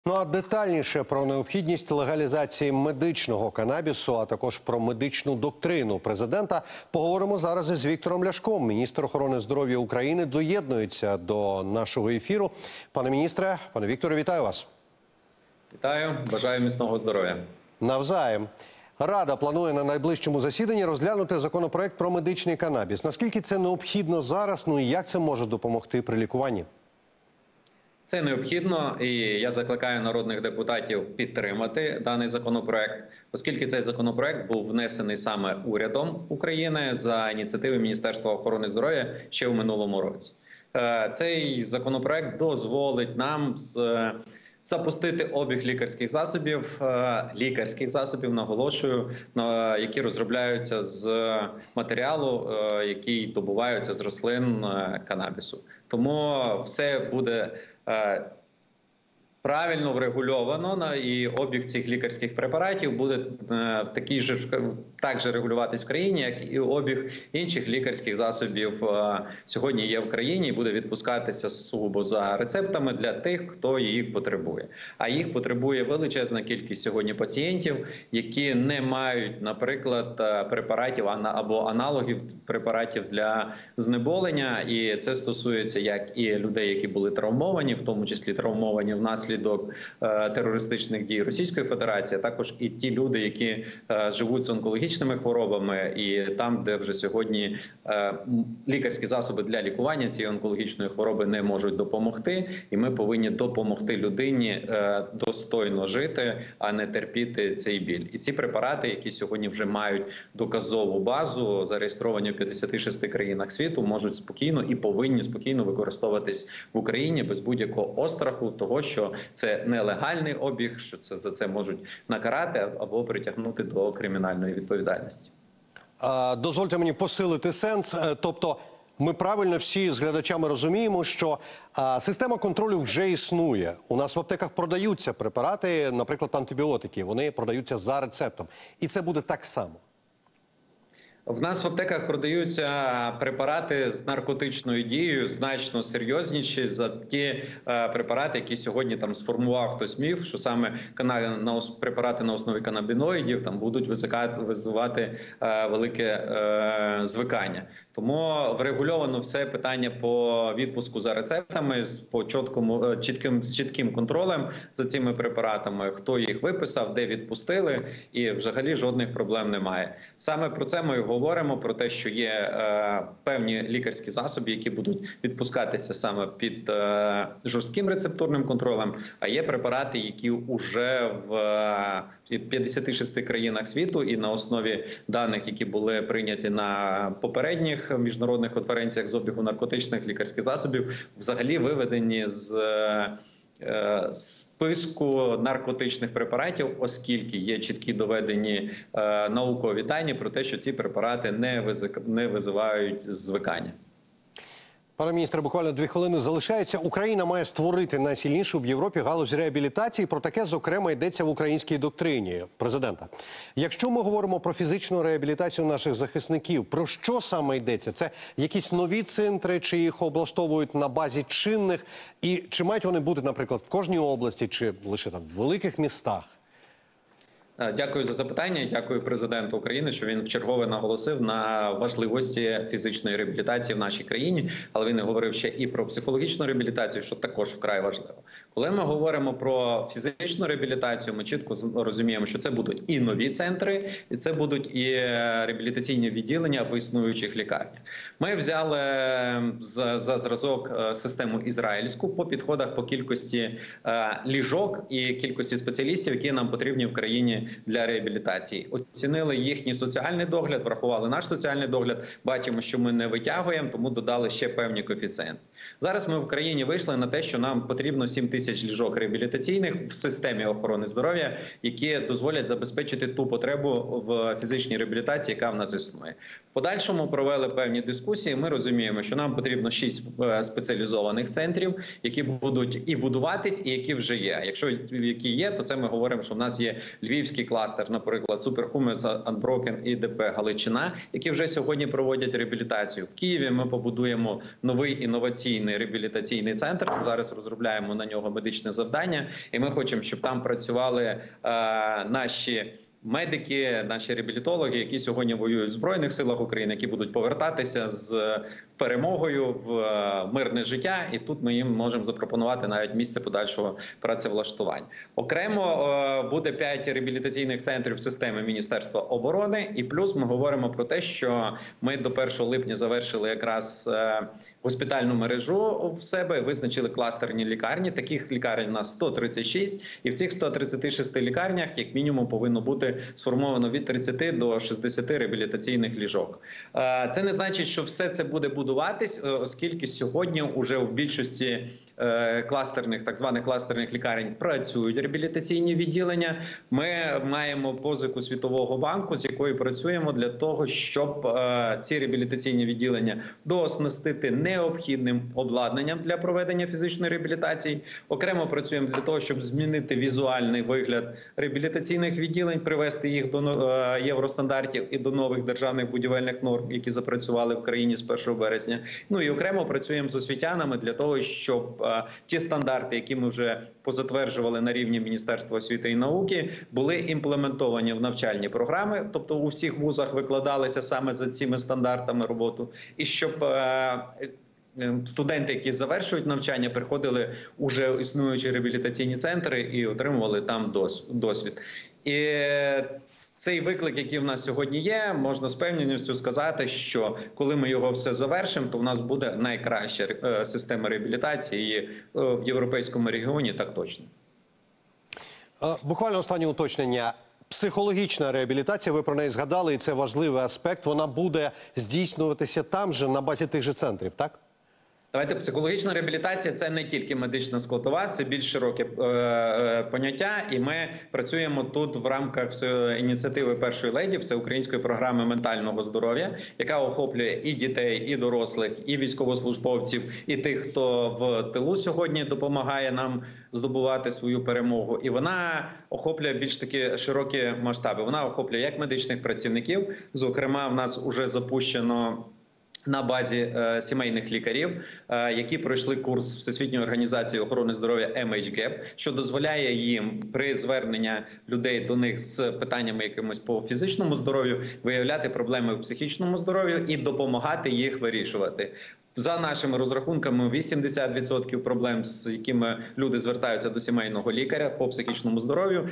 Ну а детальніше про необхідність легалізації медичного канабісу, а також про медичну доктрину президента, поговоримо зараз із Віктором Ляшком. Міністр охорони здоров'я України доєднується до нашого ефіру. Пане міністре, пане Вікторе, вітаю вас. Вітаю, бажаю міцного здоров'я. Навзаєм. Рада планує на найближчому засіданні розглянути законопроект про медичний канабіс. Наскільки це необхідно зараз, ну і як це може допомогти при лікуванні? Це необхідно, і я закликаю народних депутатів підтримати даний законопроект, оскільки цей законопроект був внесений саме урядом України за ініціативи Міністерства охорони здоров'я ще в минулому році. Цей законопроект дозволить нам запустити обіг лікарських засобів, наголошую, які розробляються з матеріалу, який добуваються з рослин канабісу. Тому все буде правильно врегульовано, і обіг цих лікарських препаратів буде так же регулюватись в країні, як і обіг інших лікарських засобів сьогодні є в країні і буде відпускатися сугубо за рецептами для тих, хто їх потребує. А їх потребує величезна кількість сьогодні пацієнтів, які не мають, наприклад, препаратів або аналогів препаратів для знеболення. І це стосується як і людей, які були травмовані, в тому числі травмовані внаслідок терористичних дій Російської Федерації, а також і ті люди, які живуть з онкологічними хворобами, і там, де вже сьогодні лікарські засоби для лікування цієї онкологічної хвороби не можуть допомогти, і ми повинні допомогти людині достойно жити, а не терпіти цей біль. І ці препарати, які сьогодні вже мають доказову базу, зареєстровані в 56 країнах світу, можуть спокійно і повинні спокійно використовуватись в Україні без будь-якого остраху того, що це нелегальний обіг, що за це можуть накарати або притягнути до кримінальної відповідальності. Дозвольте мені посилити сенс. Тобто ми правильно всі з глядачами розуміємо, що система контролю вже існує. У нас в аптеках продаються препарати, наприклад, антибіотики. Вони продаються за рецептом. І це буде так само. В нас в аптеках продаються препарати з наркотичною дією, значно серйозніші за ті препарати, які сьогодні там сформував хтось міф, що саме препарати на основі канабіноїдів там будуть визивати велике звикання. Тому врегульовано все питання по відпуску за рецептами з чітким контролем за цими препаратами, хто їх виписав, де відпустили, і взагалі жодних проблем немає. Саме про це ми говоримо, про те, що є певні лікарські засоби, які будуть відпускатися саме під жорстким рецептурним контролем, а є препарати, які вже в 56 країнах світу і на основі даних, які були прийняті на попередніх міжнародних конференціях з обігу наркотичних лікарських засобів, взагалі виведені з списку наркотичних препаратів, оскільки є чіткі доведені наукові дані про те, що ці препарати не визивають звикання. Пане міністре, буквально 2 хвилини залишається. Україна має створити найсильнішу в Європі галузь реабілітації. Про таке, зокрема, йдеться в українській доктрині президента. Якщо ми говоримо про фізичну реабілітацію наших захисників, про що саме йдеться? Це якісь нові центри, чи їх облаштовують на базі чинних? І чи мають вони бути, наприклад, в кожній області, чи лише там в великих містах? Дякую за запитання. Дякую президенту України, що він вчергове наголосив на важливості фізичної реабілітації в нашій країні. Але він говорив ще і про психологічну реабілітацію, що також вкрай важливо. Коли ми говоримо про фізичну реабілітацію, ми чітко розуміємо, що це будуть і нові центри, і це будуть і реабілітаційні відділення в існуючих лікарнях. Ми взяли за зразок систему ізраїльську по підходах по кількості ліжок і кількості спеціалістів, які нам потрібні в країні для реабілітації. Оцінили їхній соціальний догляд, врахували наш соціальний догляд, бачимо, що ми не витягуємо, тому додали ще певні коефіцієнти. Зараз ми в країні вийшли на те, що нам потрібно 7 тисяч ліжок реабілітаційних в системі охорони здоров'я, які дозволять забезпечити ту потребу в фізичній реабілітації, яка в нас існує. В подальшому провели певні дискусії. Ми розуміємо, що нам потрібно 6 спеціалізованих центрів, які будуть і будуватись, і які вже є. Якщо які є, то це ми говоримо, що в нас є Львівський кластер, наприклад, Superhumus, Unbroken і ДП Галичина, які вже сьогодні проводять реабілітацію. В Києві ми побудуємо новий інноваційний інтеграційний реабілітаційний центр. Зараз розробляємо на нього медичне завдання, і ми хочемо, щоб там працювали наші медики, наші реабілітологи, які сьогодні воюють в Збройних силах України, які будуть повертатися з перемогою в мирне життя, і тут ми їм можемо запропонувати навіть місце подальшого працевлаштування. Окремо буде 5 реабілітаційних центрів системи Міністерства оборони, і плюс ми говоримо про те, що ми до 1 липня завершили якраз госпітальну мережу в себе, визначили кластерні лікарні. Таких лікарень у нас 136, і в цих 136 лікарнях як мінімум повинно бути сформовано від 30 до 60 реабілітаційних ліжок. Це не значить, що все це буде будуватись, оскільки сьогодні вже в більшості кластерних, так званих кластерних лікарень працюють реабілітаційні відділення. Ми маємо позику Світового банку, з якою працюємо для того, щоб ці реабілітаційні відділення дооснастити необхідним обладнанням для проведення фізичної реабілітації. Окремо працюємо для того, щоб змінити візуальний вигляд реабілітаційних відділень, привести їх до євростандартів і до нових державних будівельних норм, які запрацювали в країні з 1 березня. Ну і окремо працюємо з освітянами для того, щоб ті стандарти, які ми вже позатверджували на рівні Міністерства освіти і науки, були імплементовані в навчальні програми, тобто у всіх вузах викладалися саме за цими стандартами роботу, і щоб студенти, які завершують навчання, приходили уже в існуючі реабілітаційні центри і отримували там досвід. І цей виклик, який в нас сьогодні є, можна з певністю сказати, що коли ми його все завершимо, то в нас буде найкраща система реабілітації в європейському регіоні, так точно. Буквально останнє уточнення. Психологічна реабілітація, ви про неї згадали, і це важливий аспект, вона буде здійснюватися там же, на базі тих же центрів, так? Давайте, психологічна реабілітація – це не тільки медична складова, це більш широке поняття, і ми працюємо тут в рамках ініціативи першої леді Всеукраїнської програми ментального здоров'я, яка охоплює і дітей, і дорослих, і військовослужбовців, і тих, хто в тилу сьогодні допомагає нам здобувати свою перемогу. І вона охоплює більш такі широкі масштаби. Вона охоплює як медичних працівників, зокрема, в нас вже запущено на базі сімейних лікарів, які пройшли курс Всесвітньої організації охорони здоров'я MHGAP, що дозволяє їм при зверненні людей до них з питаннями якимось по фізичному здоров'ю виявляти проблеми в психічному здоров'ю і допомагати їх вирішувати. За нашими розрахунками, 80% проблем, з якими люди звертаються до сімейного лікаря по психічному здоров'ю,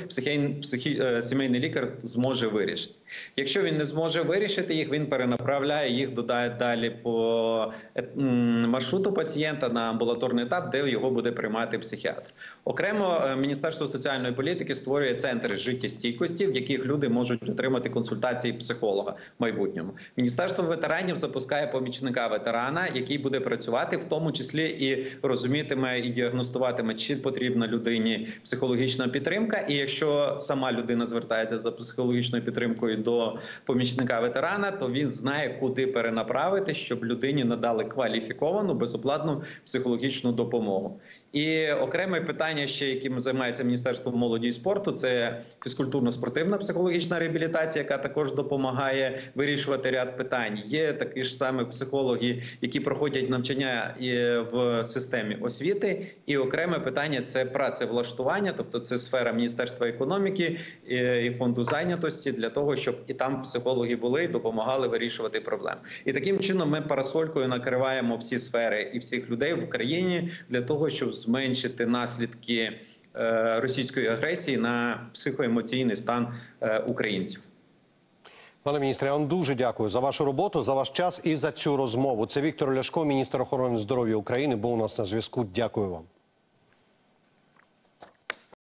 сімейний лікар зможе вирішити. Якщо він не зможе вирішити їх, він перенаправляє їх далі по маршруту пацієнта на амбулаторний етап, де його буде приймати психіатр. Окремо, Міністерство соціальної політики створює центри життєстійкості, в яких люди можуть отримати консультації психолога в майбутньому. Міністерство ветеранів запускає помічника ветерана, який буде працювати, в тому числі і розумітиме і діагностуватиме, чи потрібна людині психологічна підтримка. І якщо сама людина звертається за психологічною підтримкою до помічника ветерана, то він знає, куди перенаправити, щоб людині надали кваліфіковану, безоплатну психологічну допомогу. І окреме питання ще, яким займається Міністерство молоді і спорту, це фізкультурно-спортивна психологічна реабілітація, яка також допомагає вирішувати ряд питань. Є такі ж саме психологи, які проходять навчання в системі освіти. І окреме питання – це працевлаштування, тобто це сфера Міністерства економіки і фонду зайнятості, для того, щоб і там психологи були і допомагали вирішувати проблеми. І таким чином ми парасолькою накриваємо всі сфери і всіх людей в Україні для того, щоб зменшити наслідки російської агресії на психоемоційний стан українців. Пане міністре, я вам дуже дякую за вашу роботу, за ваш час і за цю розмову. Це Віктор Ляшко, міністр охорони здоров'я України, був у нас на зв'язку. Дякую вам.